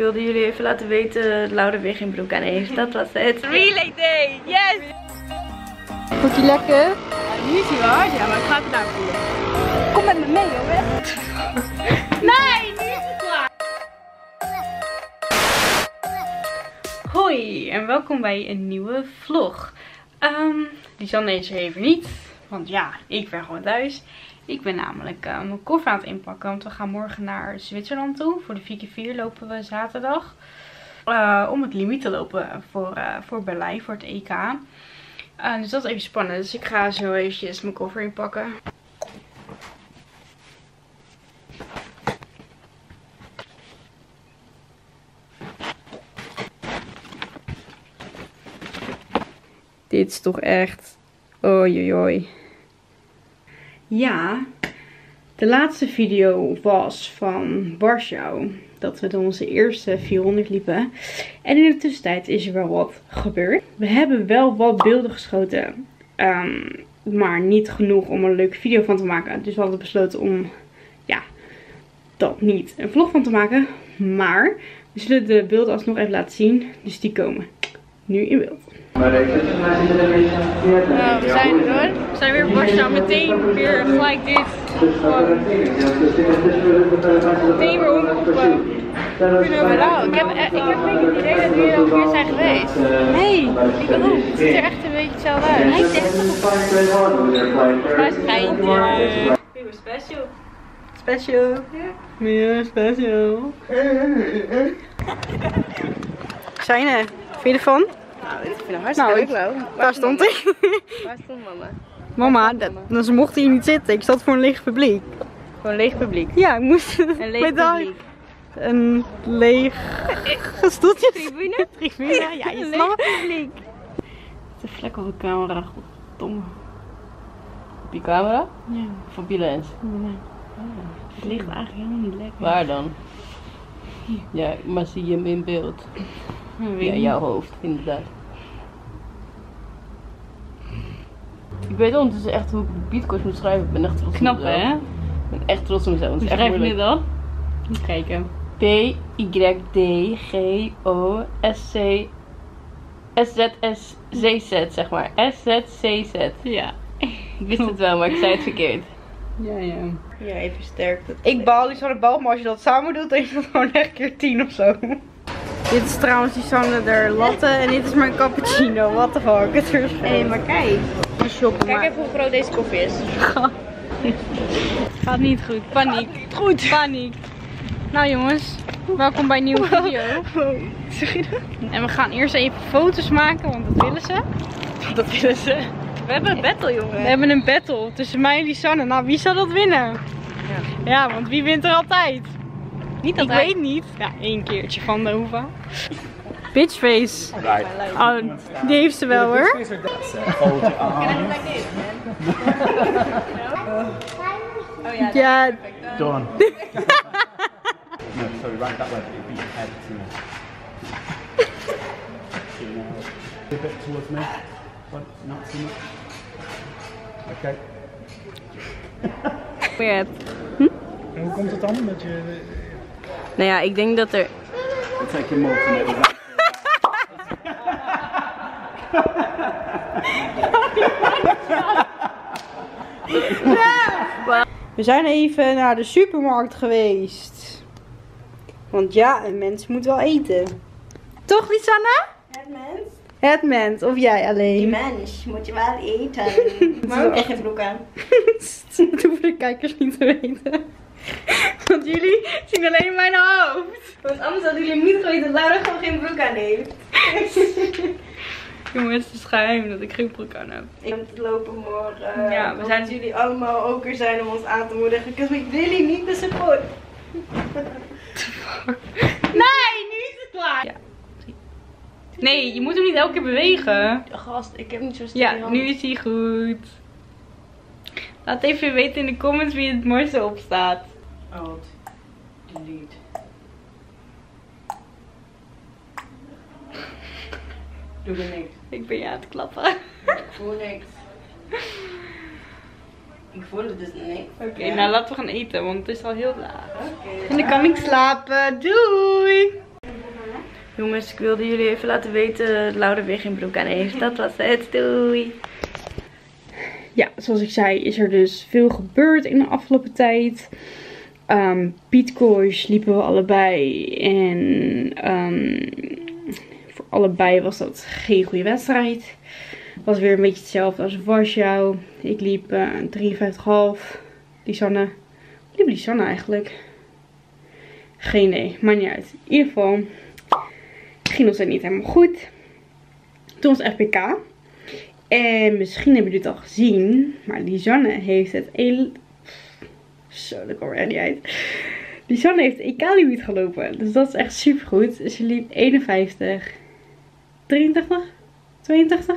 wilde jullie even laten weten dat Laura weer geen broek aan heeft. Dat was het. Relay day, yes! Vond je lekker? Ja, nu is hij wel hard, ja, maar ik ga het nou voelen. Kom met me mee, jongen. Nee, nu is het klaar! Hoi en welkom bij een nieuwe vlog. Lisanne is er even niet, want ja, ik ben gewoon thuis. Ik ben namelijk mijn koffer aan het inpakken, want we gaan morgen naar Zwitserland toe. Voor de 4x4 lopen we zaterdag. Om het limiet te lopen voor Berlijn, voor het EK. Dus dat is even spannend, dus ik ga zo eventjes mijn koffer inpakken. Dit is toch echt... Oei, oei. Ja, de laatste video was van Warschau. Dat we dan onze eerste 400 liepen. En in de tussentijd is er wel wat gebeurd. We hebben wel wat beelden geschoten. Maar niet genoeg om een leuke video van te maken. Dus we hadden besloten om, ja, dat niet een vlog van te maken. Maar we zullen de beelden alsnog even laten zien. Dus die komen nu in beeld. Nou, we zijn er hoor. We zijn weer Warschau. Meteen weer gelijk dit. Meteen weer omroepen. Ik heb een beetje het idee dat we hier al weer zijn geweest. Nee, ik bedoel, het ziet er echt een beetje hetzelfde uit. Hij is echt een schijntje. Special. Special. Meer special. Zijne, vind je ervan? Nou, ik vind het hartstikke leuk wel. Daar stond hij. Waar stond Mama, mama? ze mocht hier niet zitten. Ik zat voor een leeg publiek. Voor een leeg publiek. Ja, ik moest Een leeg publiek. Een leeg stoeltje. Tribune? Tribune, ja, je snapt het publiek. Het is een vlek op de camera, goddomme. Op je camera? Ja. Of op je lens? Nee. Het ligt eigenlijk helemaal niet lekker. Waar dan? Ja, maar zie je hem in beeld? Ja, jouw hoofd, inderdaad. Ik weet ondertussen echt hoe ik de beatcoach moet schrijven. Ik ben echt trots op mezelf. Knap hè? Ik ben echt trots op mezelf. Hoe schrijf je dit dan? Even kijken. P-Y-D-G-O-S-C-S-Z-S-Z, zeg maar. S-Z-C-Z. Ja. Ik wist het wel, maar ik zei het verkeerd. Ja, ja. Ja, even sterk. Ik baal Lisanne bal, maar als je dat samen doet, dan is dat gewoon echt keer 10 of zo. Dit is trouwens Lisanne de latte en dit is mijn cappuccino. What the fuck, het is Hé, maar kijk. shoppen. Kijk even hoe groot deze koffie is. Gaat niet goed. Paniek. Goed. Paniek. Nou jongens, welkom bij een nieuwe video. Zeg je dat? En we gaan eerst even foto's maken, want dat willen ze. Dat willen ze. We hebben een battle, jongen. We hebben een battle tussen mij en Lisanne. Nou, wie zal dat winnen? Ja, want wie wint er altijd? Niet Ik altijd. weet niet. Ja, één keertje van Nova. Bitchface. Oh, die heeft ze wel hoor. Can I do like this, man? Oh yeah. Ja, Done. No, sorry, right that way, but it'd be your head to a bit towards me, but not too much. Okay. weer. En hoe komt het dan dat je... Nou ja, ik denk dat er... We'll take your more to make it. We zijn even naar de supermarkt geweest. Want ja, een mens moet wel eten. Toch, Lisanne? Het mens. Het mens, of jij alleen? Die mens moet je wel eten. Maar ook echt geen broek aan. Dat hoeven de kijkers niet te weten. Want jullie zien alleen mijn hoofd. Want anders hadden jullie niet geweten dat Laura gewoon geen broek aan heeft. Jongens, het is geheim dat ik geen broek aan heb. Ik moet lopen morgen. Ja, we zijn... Want jullie allemaal ook er zijn om ons aan te moedigen. Because we really need the support. Nee, nu is het klaar. Ja. Nee, je moet hem niet elke keer bewegen. Gast, ik heb niet zo Ja, nu is hij goed. Laat even weten in de comments wie het mooiste op staat. Alt. Delete. Doe er niks. Ik ben je aan het klappen. Ik voel niks. Ik voel het dus niks. Oké, nou laten we gaan eten, want het is al heel laat. Oké. En dan kan ik slapen. Doei! Jongens, ik wilde jullie even laten weten dat Laura weer geen broek aan heeft. Dat was het. Doei. Ja, zoals ik zei is er dus veel gebeurd in de afgelopen tijd. Pietkoos liepen we allebei. En voor allebei was dat geen goede wedstrijd. Was weer een beetje hetzelfde als Warschau. Ik liep 53,5. Lisanne. Hoe liep Lisanne eigenlijk? Geen idee, maakt niet uit. In ieder geval ging ons niet helemaal goed. Toen was FPK. En misschien hebben jullie het al gezien. Maar Lisanne heeft het... Zo, dat komt er echt niet uit. Lisanne heeft EK-limiet gelopen. Dus dat is echt super goed. Ze liep 51. 83? 82?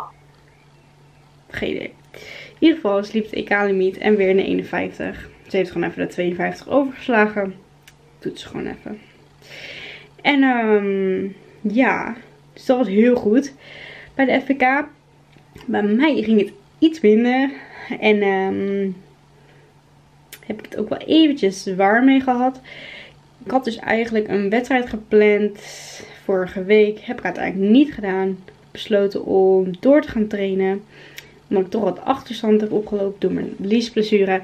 Geen idee. In ieder geval, ze liep het EK-limiet en weer een 51. Ze heeft gewoon even de 52 overgeslagen. Doet ze gewoon even. En ja, dus dat was heel goed. Bij de FPK. Bij mij ging het iets minder. En heb ik het ook wel eventjes zwaar mee gehad. Ik had dus eigenlijk een wedstrijd gepland vorige week. Heb ik uiteindelijk niet gedaan. Besloten om door te gaan trainen. Omdat ik toch wat achterstand heb opgelopen door mijn liesblessure.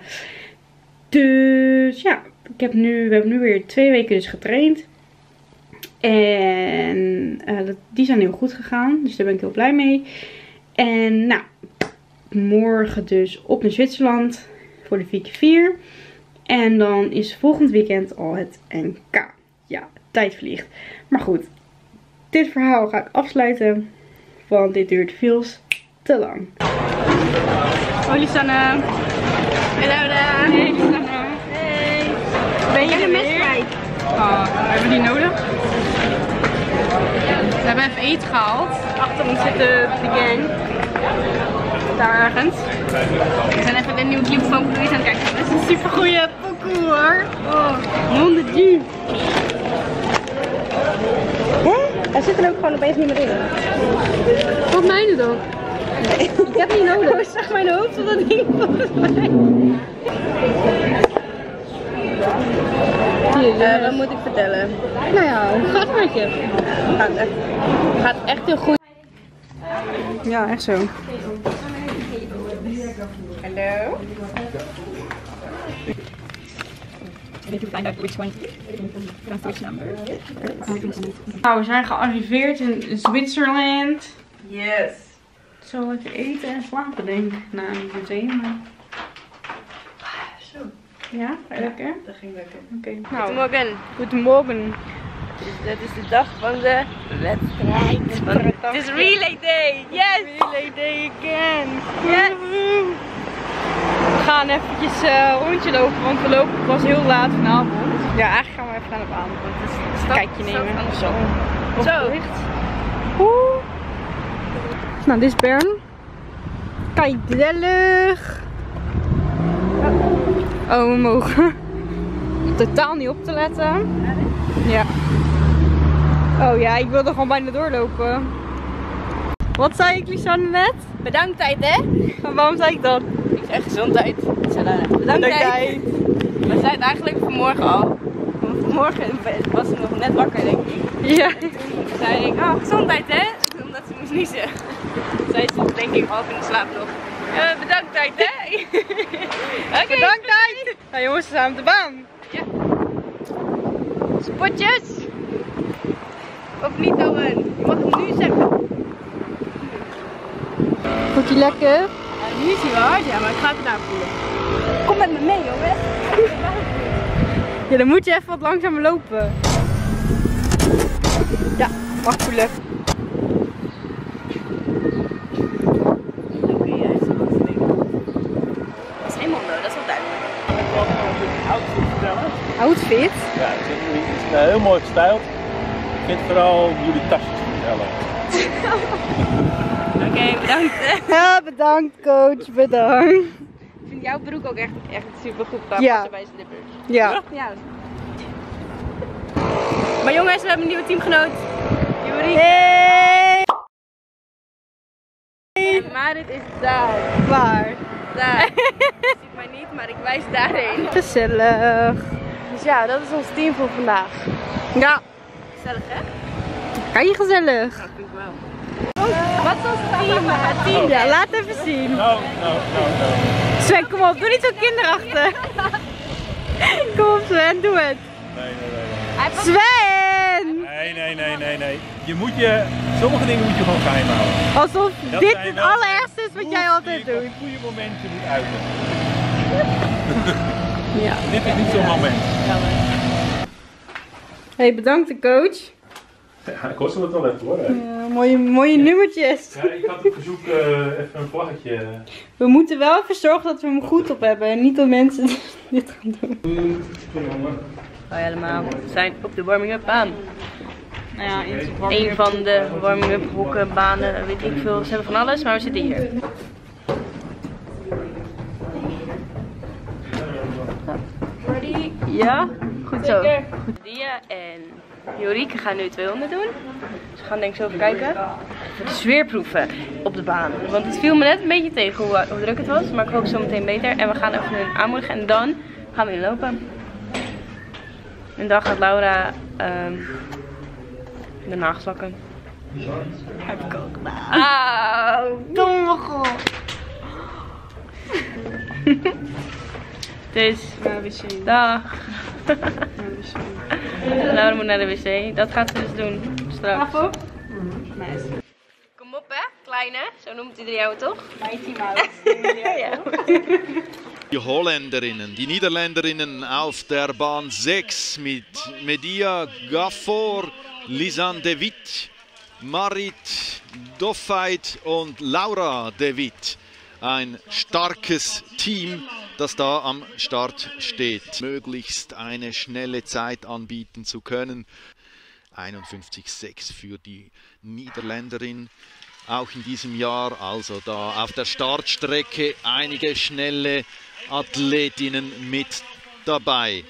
Dus ja, we hebben nu weer 2 weken dus getraind. En die zijn heel goed gegaan. Dus daar ben ik heel blij mee. En nou, morgen dus op naar Zwitserland voor de 4x4. En dan is volgend weekend al het NK. Ja, tijd vliegt. Maar goed, dit verhaal ga ik afsluiten. Want dit duurt veel te lang. Hoi Lisanne. Hey Laura. Hey Lisanne. Hey. Ben je een wedstrijd? Hebben we die nodig? We hebben even eten gehaald. Achter ons zit de gang. Daar ergens. We zijn even de nieuwe clip van Louise aan het kijken. Dat is een super goeie pokoe hoor. Oh, 100 G. Hij zit er ook gewoon opeens niet meer in. Wat mijne dan? Nee. Ik heb niet nodig. Oh, zag mijn hoofd op dat ding volgens mij. Wat moet ik vertellen? Nou ja, hoe gaat het met je? Gaat echt heel goed. Ja, echt zo. Hallo? Nou, we zijn gearriveerd in Zwitserland. Yes. Zo lekker eten en slapen denk ik. Nou, niet meteen, maar... Zo. Ja, ga je lekker? Dat ging lekker. Oké. Nou, Goedemorgen. goedemorgen. Dus dit is de dag van de wedstrijd. Het is relay day. Yes. Relay day again. Yes. We gaan eventjes een rondje lopen, want we lopen pas heel laat vanavond. Ja, eigenlijk gaan we even naar de baan. Dus een kijkje nemen. Zo. Zo. Nou, dit is Bern. Kijk, gezellig. Oh, we mogen totaal niet op te letten. Ja. Oh ja, ik wilde gewoon bijna doorlopen. Wat zei ik, Lisanne, net? Bedanktijd, hè? Maar waarom zei ik dat? Ik zeg gezondheid. Bedanktijd. We zijn het eigenlijk vanmorgen al. Want vanmorgen was ze nog net wakker, denk ik. Ja. Toen zei ik, oh, gezondheid, hè? Omdat ze moest niezen. Zei ze, denk ik, half in de slaap nog. Bedanktijd, hè? Oké. Bedanktijd! Nou jongens, we zijn op de baan. Ja. Spotjes! Of niet, Owen? Je mag het nu zeggen. Voelt je lekker? Ja, nu is hij wel hard, ja, maar ik ga het daar voelen. Kom met me mee, jongen. Ja, dan moet je even wat langzamer lopen. Ja, mag voelen. Oké, hij is wel te denken. Dat is helemaal dat is wel duidelijk. Ik wil nog een beetje outfit vertellen. Outfit? Ja, ik vind jullie heel mooi gestyled. Ik vind vooral jullie tasjes vertellen. Oké, bedankt. Ja, bedankt coach, bedankt. Ik vind jouw broek ook echt super goed qua Ja. bij slippers. Ja. Ja. Maar jongens, we hebben een nieuwe teamgenoot. Juri. Hey! En Marit is daar. Waar? Daar. Je ziet mij niet, maar ik wijs daarheen. Gezellig. Dus ja, dat is ons team voor vandaag. Ja. Gezellig, hè? Kei gezellig. Dat vind ik wel. Wat is ons team? Ja, laat even zien. No. Sven, kom op, doe niet zo kinderachtig. Kom op Sven, doe het. Nee. Sven! Nee. Sommige dingen moet je gewoon geheim houden. Alsof Dat dit zijn het wel allerergste is wat jij altijd die ik doet. op goede momenten moet uiten. Ja. Dit is niet zo'n moment. Hey, bedankt de coach. Ja, ik kostte het wel even hoor. Mooie nummertjes. Ja, ik had het verzoek even een vlaggetje. We moeten wel even zorgen dat we hem goed op hebben. En niet dat mensen dit gaan doen. Hoi allemaal, we zijn op de warming-up baan. Nou ja, Een van de warming-up hoeken, banen, weet ik veel. Ze hebben van alles, maar we zitten hier. Ready? Ja? Goed zo. Dia en Jorike gaan nu 200 doen. Dus we gaan denk ik zo even kijken. Even de sfeer proeven op de baan. Want het viel me net een beetje tegen hoe druk het was. Maar ik hoop zo meteen beter. En we gaan even hun aanmoedigen en dan gaan we inlopen. En dan gaat Laura de nagels lakken. Heb ik ook gedaan. Auw, domme god. Dus, Naar de wc. dag. Naar de wc. Laura moet naar de wc. Dat gaat ze dus doen straks. Af op. Nice. Kom op hè, kleine. Zo noemt iedereen jou toch? Mighty Mouse. Ja. Die Holländerinnen, die Niederländerinnen auf der Bahn 6 mit Medea Gafford, Lisanne de Witt, Marit Doffeit und Laura de Witt. Ein starkes Team, das da am Start steht. Möglichst eine schnelle Zeit anbieten zu können. 51,6 für die Niederländerin. Auch in diesem Jahr, also da auf der Startstrecke einige schnelle Athletinnen mit dabei.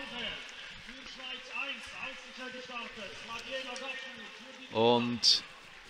Und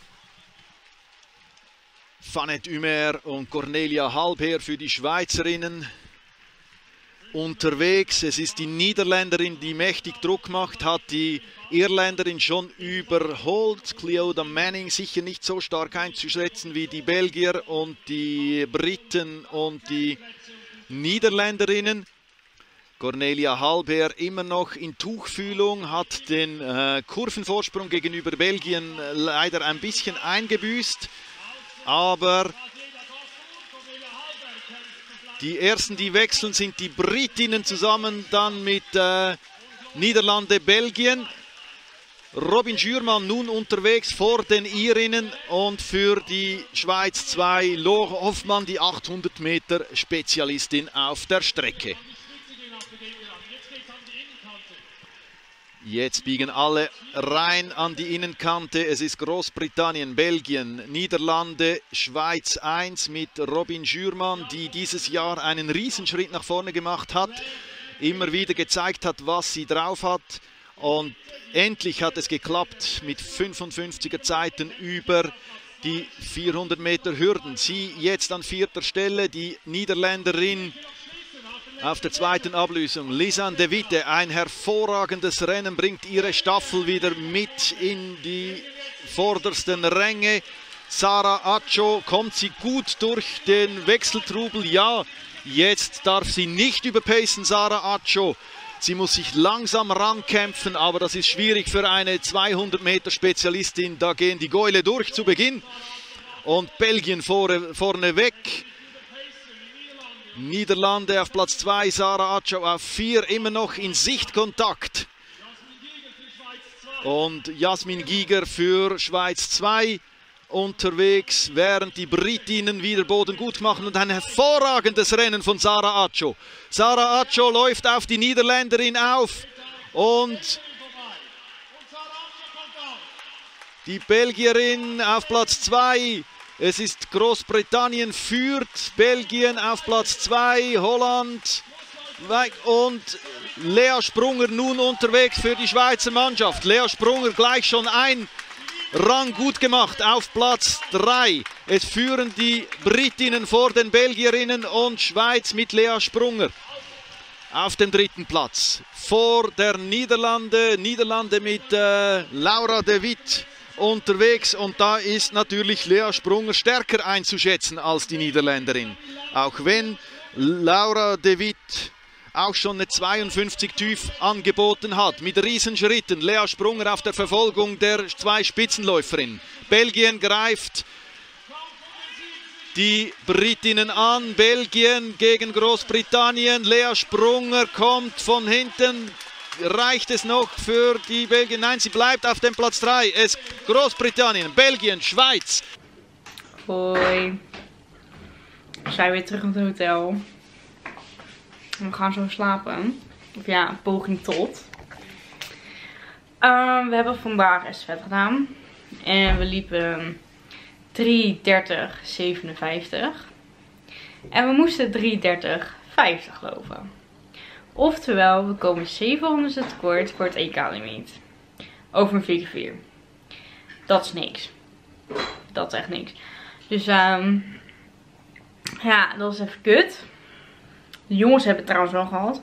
Vanette Humer und Cornelia Halbherr für die Schweizerinnen unterwegs. Es ist die Niederländerin, die mächtig Druck macht, hat die Irländerin schon überholt. Cleoda Manning sicher nicht so stark einzuschätzen wie die Belgier und die Briten und die Niederländerinnen. Cornelia Halbherr immer noch in Tuchfühlung, hat den Kurvenvorsprung gegenüber Belgien leider ein bisschen eingebüßt. Aber die ersten, die wechseln, sind die Britinnen zusammen dann mit Niederlande, Belgien. Robin Schürmann nun unterwegs vor den Irinnen und für die Schweiz 2 Laure Hoffmann, die 800 Meter Spezialistin auf der Strecke. Jetzt biegen alle rein an die Innenkante. Es ist Großbritannien, Belgien, Niederlande, Schweiz 1 mit Robin Schürmann, die dieses Jahr einen Riesenschritt nach vorne gemacht hat. Immer wieder gezeigt hat, was sie drauf hat. Und endlich hat es geklappt mit 55er Zeiten über die 400 Meter Hürden. Sie jetzt an 4. Stelle, die Niederländerin auf der zweiten Ablösung. Lisanne de Witt, ein hervorragendes Rennen, bringt ihre Staffel wieder mit in die vordersten Ränge. Sara Accio, kommt sie gut durch den Wechseltrubel? Ja, jetzt darf sie nicht überpacen, Sara Accio. Sie muss sich langsam rankämpfen, aber das ist schwierig für eine 200 Meter Spezialistin. Da gehen die Gäule durch zu Beginn. Und Belgien vorne weg. Niederlande auf Platz 2, Sara Accio auf 4, immer noch in Sichtkontakt. Und Jasmin Giger für Schweiz 2 unterwegs, während die Britinnen wieder Boden gut machen und ein hervorragendes Rennen von Sara Accio. Sara Accio läuft auf die Niederländerin auf und die Belgierin auf Platz 2. Es ist Großbritannien führt, Belgien auf Platz 2, Holland und Lea Sprunger nun unterwegs für die Schweizer Mannschaft. Lea Sprunger gleich schon ein Rang gut gemacht auf Platz 3. Es führen die Britinnen vor den Belgierinnen und Schweiz mit Lea Sprunger auf dem 3. Platz. Vor der Niederlande mit Laura de Witt unterwegs und da ist natürlich Lea Sprunger stärker einzuschätzen als die Niederländerin. Auch wenn Laura de Wit auch schon eine 52 tief angeboten hat, mit Riesenschritten. Lea Sprunger auf der Verfolgung der zwei Spitzenläuferinnen. Belgien greift die Britinnen an. Belgien gegen Großbritannien. Lea Sprunger kommt von hinten. Reicht es noch für die Belgien? Nein, sie bleibt auf dem Platz 3. Es Großbritannien, Belgien, Schweiz. Hoi. We zijn weer terug in het hotel. We gaan zo slapen. Of ja, poging tot. We hebben vandaag estafette gedaan. En we liepen 3:30:57. En we moesten 3:30:50 lopen. Oftewel, we komen 700 tekort voor het EK-limiet. Over een 4x4. Dat is niks. Dat is echt niks. Dus ja, dat is even kut. De jongens hebben het trouwens wel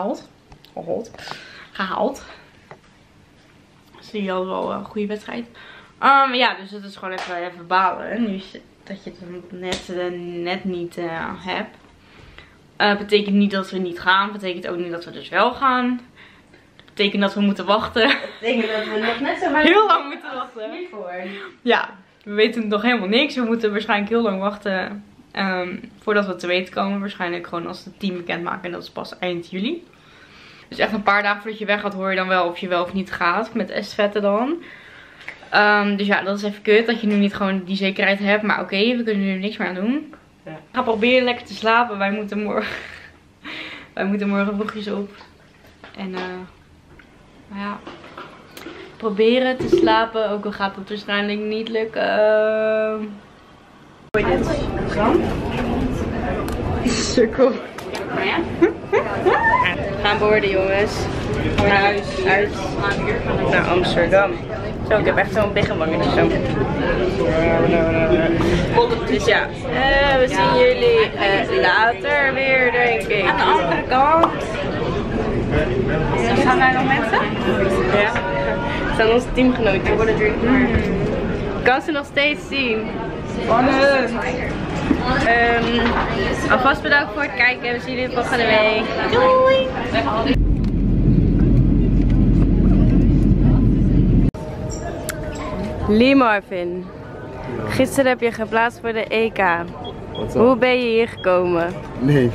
gehaald. Dus die hadden wel een goede wedstrijd. Ja, dus het is gewoon even balen. Nu dat je het net niet hebt. Betekent niet dat we niet gaan. Betekent ook niet dat we dus wel gaan. Betekent dat we moeten wachten. Betekent dat we nog net zo heel lang moeten wachten. Hiervoor. Ja, we weten nog helemaal niks. We moeten waarschijnlijk heel lang wachten voordat we te weten komen. Waarschijnlijk gewoon als het team bekend maken. En dat is pas eind juli. Dus echt een paar dagen voordat je weg gaat hoor je dan wel of je wel of niet gaat. Met estafette dan. Dus ja, dat is even kut. Dat je nu niet gewoon die zekerheid hebt. Maar oké, we kunnen er nu niks meer aan doen. Ja. Ik ga proberen lekker te slapen. Wij moeten morgen vroegjes op. En nou ja. Proberen te slapen. Ook al gaat het waarschijnlijk niet lukken. Hoor je dit? Sukkel. Ja. Gaan boorden jongens. Naar huis. Naar Amsterdam. Zo, ik heb echt zo'n biggenwanger zo. Dus ja, we zien jullie later weer denk ik. Aan de andere kant. Staan daar nog mensen? Ja. Dat zijn onze teamgenoten. Ik kan ze nog steeds zien. Alvast bedankt voor het kijken. We zien jullie volgende week. Doei! Lee Marvin, gisteren heb je geplaatst voor de EK. Hoe ben je hier gekomen? Nee.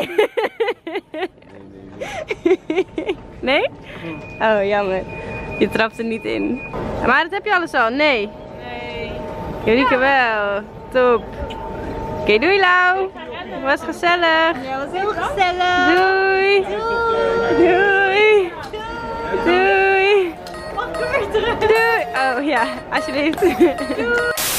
Nee? Oh, jammer. Je trapt er niet in. Maar dat heb je alles al? Nee. Jorieke wel. Top. Oké, doei Lau. Was gezellig. Ja, was heel gezellig. Doei. Doei. Doei. Mag ik weer terug? Doei. Oh ja, alsjeblieft. Doei.